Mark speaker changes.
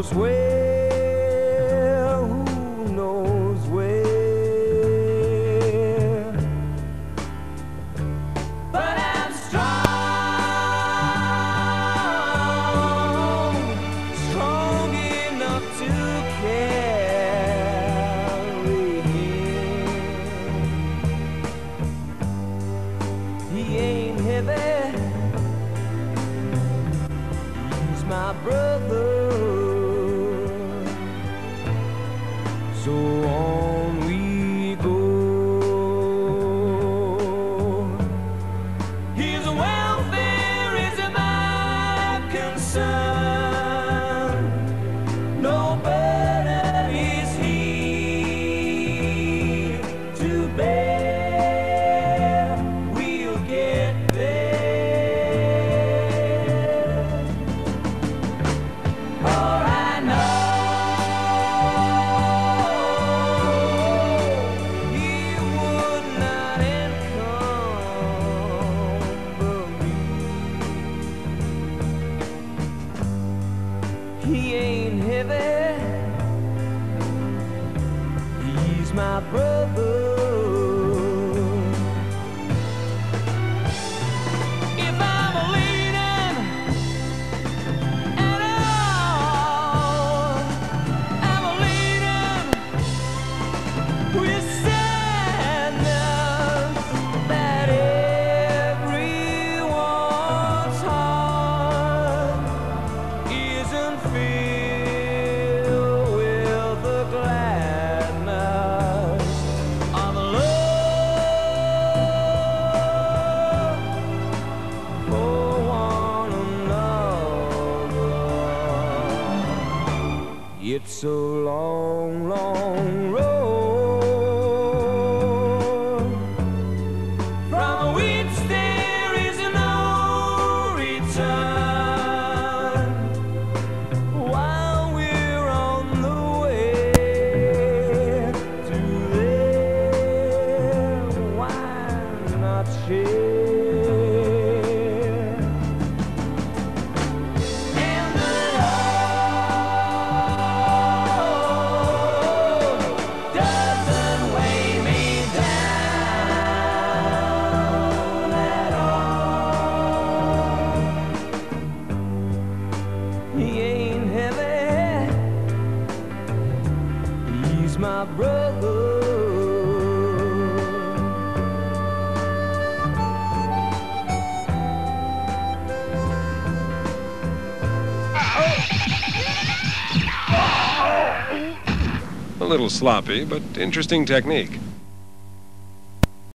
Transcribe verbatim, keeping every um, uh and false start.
Speaker 1: knows where, who knows where. But I'm strong, strong enough to carry him. He ain't heavy, he's my brother. So on we go. His welfare is my concern. No burden is he to bear. We'll get there. For I know he would not encumber me. He ain't heavy, he's my brother. If I'm leaning at all, I'm leaning with sadness that everyone's heart isn't filled with the gladness of love for one another. It's a long, long road from which there is no return. While we're on the way to there, why not share? And the road doesn't weigh me down at all. He ain't heavy, he's my brother.
Speaker 2: A little sloppy, but interesting technique.